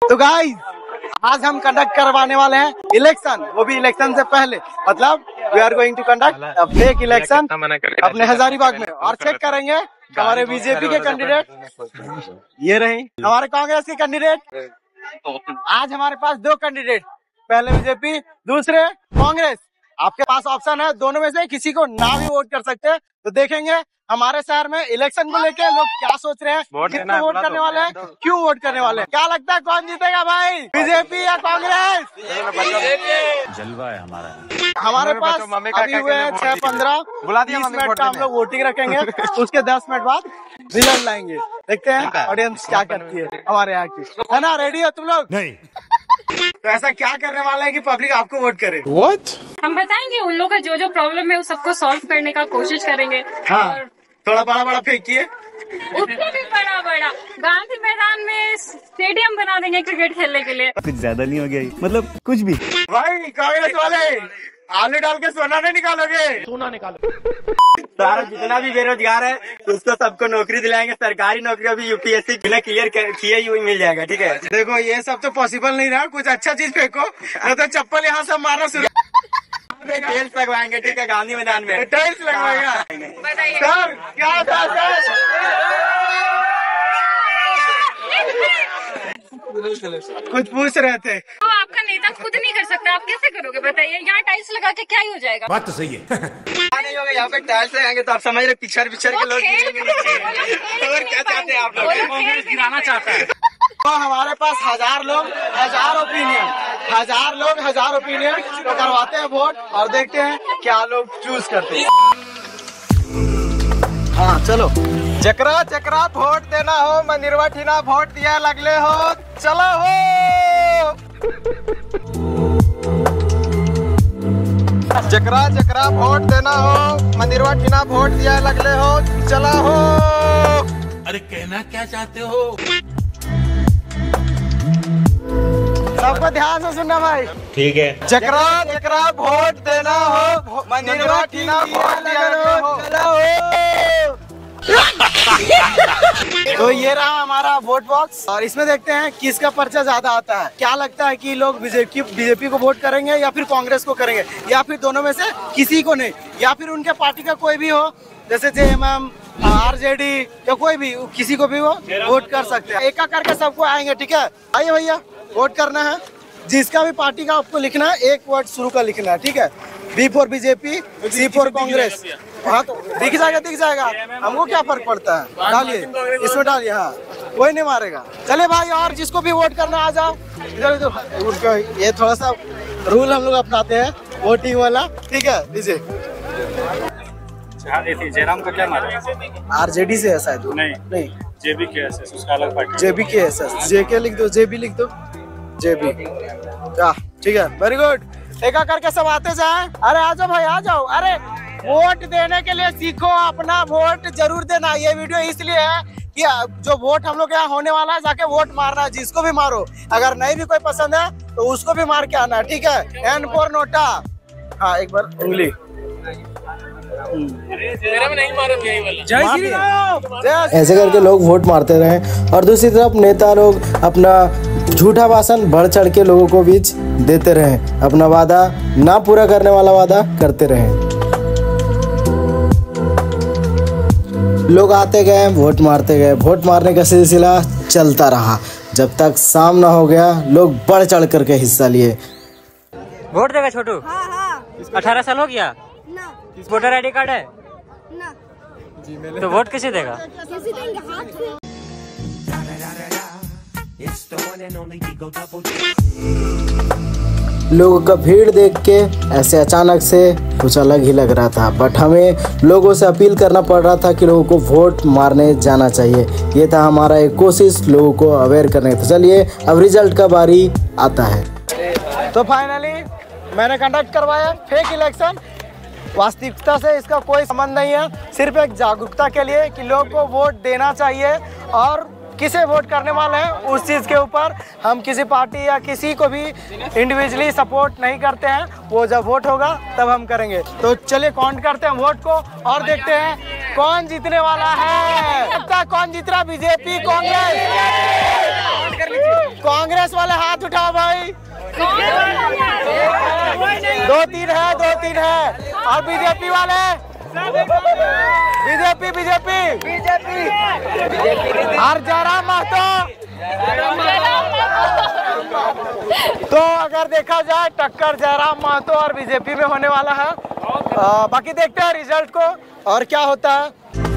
तो गाइस आज हम कंडक्ट करवाने वाले हैं इलेक्शन, वो भी इलेक्शन से पहले, मतलब we are going to conduct fake election अपने हजारीबाग में, और चेक करेंगे हमारे बीजेपी के कैंडिडेट ये रहे, हमारे कांग्रेस के कैंडिडेट। आज हमारे पास दो कैंडिडेट, पहले बीजेपी दूसरे कांग्रेस। आपके पास ऑप्शन है दोनों में से किसी को ना भी वोट कर सकते हैं। तो देखेंगे हमारे शहर में इलेक्शन को लेके लोग क्या सोच रहे हैं, कितना वोट करने वाले हैं, क्यों वोट करने वाले हैं। क्या लगता है कौन जीतेगा भाई, बीजेपी या कांग्रेस? जलवा है हमारा। हमारे पास अभी हुए 6-15 मिनट का हम लोग वोटिंग रखेंगे, उसके 10 मिनट बाद रिजल्ट लाएंगे। देखते हैं ऑडियंस क्या करती है हमारे यहाँ की, है ना? रेडी हो तुम लोग? नहीं। तो ऐसा क्या करने वाला है कि पब्लिक आपको वोट करे? What? हम बताएंगे उन लोगों का जो प्रॉब्लम है, उस सबको सॉल्व करने का कोशिश करेंगे। हाँ, थोड़ा बड़ा फेंकिए। उससे भी बड़ा गांधी मैदान में स्टेडियम बना देंगे क्रिकेट खेलने के लिए। कुछ ज्यादा नहीं हो गया, मतलब कुछ भी। भाई कांग्रेस वाले आलू डाल के सोना नहीं निकालोगे? सोना निकालो। सारा जितना भी बेरोजगार है उसको सबको नौकरी दिलाएंगे, सरकारी नौकरी अभी यूपीएससी बिना क्लियर किए हुए मिल जाएगा। ठीक है, देखो ये सब तो पॉसिबल नहीं रहा, कुछ अच्छा चीज फेंको, नहीं तो चप्पल यहाँ सब मारना शुरू। टाइल्स लगवाएंगे, ठीक है, गांधी मैदान में टाइल्स लगवाएगा। सर क्या सर? कुछ पूछ रहे थे। तो आपका नेता खुद नहीं कर सकता, आप कैसे करोगे बताइए? यहाँ टाइल्स लगा के क्या ही हो जाएगा? बात तो सही है। नहीं होगा, यहाँ पे टाइल्स लगाएंगे तो आप समझ रहे पिछड़ के लोग और क्या चाहते हैं आप लोग? कांग्रेस गिराना चाहता है। तो हमारे पास हजार लोग हजार ओपिनियन तो करवाते हैं वोट, और देखते हैं क्या लोग चूज करते हैं। हाँ चलो, जकरा वोट देना हो, मंदिरवा ठीना वोट दिया लगले हो, चलो हो। जकरा वोट देना हो, मंदिरवा ठीना वोट दिया लगले हो, चला हो। अरे कहना क्या चाहते हो? सबको ध्यान से सुनना भाई, ठीक है। जकरा वोट देना हो, मंदिरवा ठीना वोट दिया हो, चला हो। तो ये रहा हमारा वोट बॉक्स, और इसमें देखते हैं किसका पर्चा ज्यादा आता है। क्या लगता है कि लोग बीजेपी को वोट करेंगे या फिर कांग्रेस को करेंगे, या फिर दोनों में से किसी को नहीं, या फिर उनके पार्टी का कोई भी हो, जैसे जेएमएम, आरजेडी या कोई भी, किसी को भी वो वोट कर सकते हैं। एक करके सबको आएंगे, ठीक है? आइए भैया, वोट करना है। जिसका भी पार्टी का आपको लिखना है, एक वर्ड शुरू का लिखना है, ठीक है? B for BJP, C for Congress. हाँ तो दिख जाएगा, हमको क्या फर्क पड़ता है? डालिए, इसमें डालिए, हाँ कोई नहीं मारेगा। चले भाई, और जिसको भी वोट करना आ जाओ इधर। ये थोड़ा सा रूल हम लोग अपनाते हैं वोटिंग वाला, ठीक है? दीजिए। जयराम को क्या मारे? आरजेडी से है शायद। नहीं जेबी के एस, उसका अलग पार्टी। जेबी के एस, जेके लिख दो, जेबी लिख दो, जेबी। ठीक है, वेरी गुड। एक करके सब आते जाए। अरे आ जाओ भाई, आ जाओ। अरे वोट देने के लिए सीखो, अपना वोट जरूर देना। ये वीडियो इसलिए है कि जो वोट हम लोग यहाँ होने वाला है, जाके वोट मारना है, जिसको भी मारो। अगर नहीं भी कोई पसंद है तो उसको भी मार के आना, ठीक है? N for NOTA. हाँ, एक बार उंगली। मेरा में नहीं मारा, यही वाला। जय श्री राम। ऐसे करके लोग वोट मारते रहे, और दूसरी तरफ नेता लोग अपना झूठा भाषण बढ़ चढ़ के लोगों को बीच देते रहे, अपना वादा ना पूरा करने वाला वादा करते रहे। लोग आते गए, वोट मारते गए, वोट मारने का सिलसिला चलता रहा। जब तक शाम ना हो गया, लोग बढ़ चढ़ करके हिस्सा लिए। वोट देगा छोटू? हाँ। 18 साल हो गया ना। वोटर आईडी कार्ड है ना। तो वोट किसे देगा? किसी देंगे हाथ से। लोगों का भीड़ देख के ऐसे अचानक से कुछ अलग ही लग रहा था, बट हमें लोगों से अपील करना पड़ रहा था कि लोगों को वोट मारने जाना चाहिए। ये था हमारा एक कोशिश लोगों को अवेयर करने की। तो चलिए, अब रिजल्ट का बारी आता है। तो फाइनली मैंने कंडक्ट करवाया फेक इलेक्शन। वास्तविकता से इसका कोई संबंध नहीं है, सिर्फ एक जागरूकता के लिए कि लोग को वोट देना चाहिए, और किसे वोट करने वाले हैं उस चीज़ के ऊपर हम किसी पार्टी या किसी को भी इंडिविजुअली सपोर्ट नहीं करते हैं। वो जब वोट होगा तब हम करेंगे। तो चलिए काउंट करते हैं वोट को और देखते हैं कौन जीतने वाला है। कौन जीत रहा, बीजेपी कांग्रेस? कांग्रेस वाले हाथ उठाओ भाई। 2-3 है। और बीजेपी वाले, बीजेपी और जयराम महतो। तो अगर देखा जाए टक्कर जयराम महतो और बीजेपी में होने वाला है। बाकी देखते हैं रिजल्ट को और क्या होता है।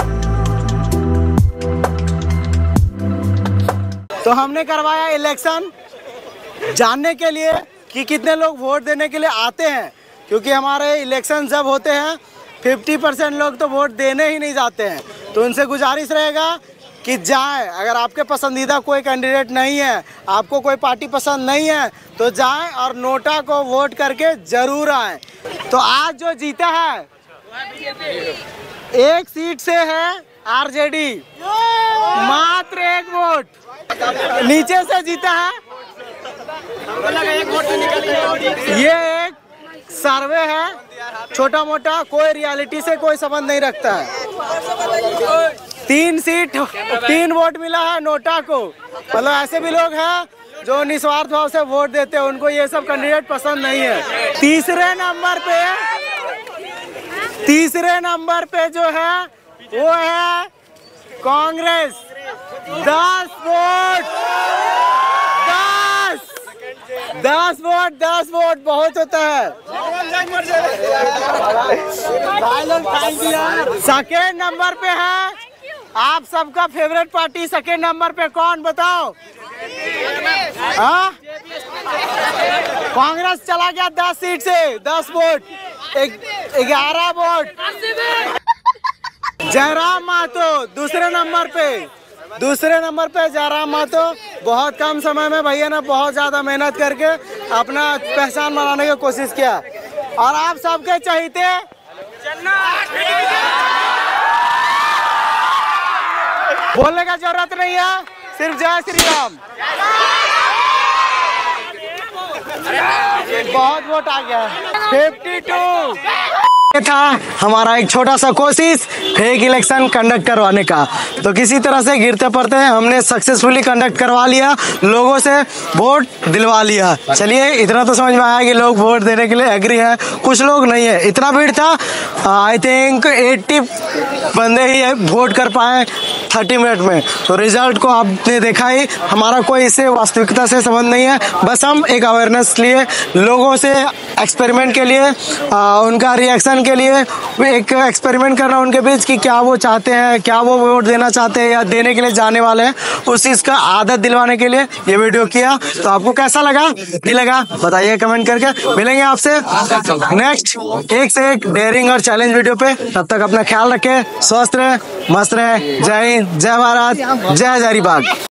तो हमने करवाया इलेक्शन जानने के लिए कि कितने लोग वोट देने के लिए आते हैं, क्योंकि हमारे इलेक्शन जब होते हैं 50% लोग तो वोट देने ही नहीं जाते हैं। तो उनसे गुजारिश रहेगा कि जाएं। अगर आपके पसंदीदा कोई कैंडिडेट नहीं है, आपको कोई पार्टी पसंद नहीं है, तो जाएं और नोटा को वोट करके जरूर आएं। तो आज जो जीता है 1 सीट से है आरजेडी, मात्र 1 वोट नीचे से जीता है। ये एक सर्वे है छोटा मोटा, कोई रियलिटी से कोई संबंध नहीं रखता है। 3 वोट मिला है नोटा को। मतलब ऐसे भी लोग हैं जो निस्वार्थ भाव से वोट देते हैं, उनको ये सब कैंडिडेट पसंद नहीं है। तीसरे नंबर पे जो है वो है कांग्रेस, 10 वोट बहुत होता है। सेकेंड नंबर पे है आप सबका फेवरेट पार्टी। सेकेंड नंबर पे कौन बताओ? हाँ, कांग्रेस चला गया 10 सीट से, 10 वोट, 11 वोट। जयराम महतो दूसरे नंबर पे जयराम महतो। बहुत कम समय में भैया ने बहुत ज्यादा मेहनत करके अपना पहचान बनाने की कोशिश किया और आप सबके चहीते बोलने का जरूरत नहीं है, सिर्फ जय श्री राम। बहुत वोट आ गया, 52। ये था हमारा एक छोटा सा कोशिश फेक इलेक्शन कंडक्ट करवाने का। तो किसी तरह से गिरते पड़ते हैं हमने सक्सेसफुली कंडक्ट करवा लिया, लोगों से वोट दिलवा लिया। चलिए इतना तो समझ में आया कि लोग वोट देने के लिए एग्री है, कुछ लोग नहीं है। इतना भीड़ था, आई थिंक 80 बंदे ही वोट कर पाए 30 मिनट में। तो रिजल्ट को आपने देखा ही, हमारा कोई इससे वास्तविकता से संबंध नहीं है। बस हम एक अवेयरनेस लिए, लोगों से एक्सपेरिमेंट के लिए, उनका रिएक्शन के लिए एक एक्सपेरिमेंट करना उनके बीच कि क्या वो चाहते हैं, क्या वो वोट देना चाहते हैं या देने के लिए जाने वाले हैं, उस चीज़ का आदत दिलवाने के लिए ये वीडियो किया। तो आपको कैसा लगा, नहीं लगा बताइए कमेंट करके। मिलेंगे आपसे नेक्स्ट एक से एक डेयरिंग और चैलेंज वीडियो पे। तब तक अपना ख्याल रखें, स्वस्थ रहे, मस्त रहे। जय हिंद, जय भारत, जय हजारीबाग।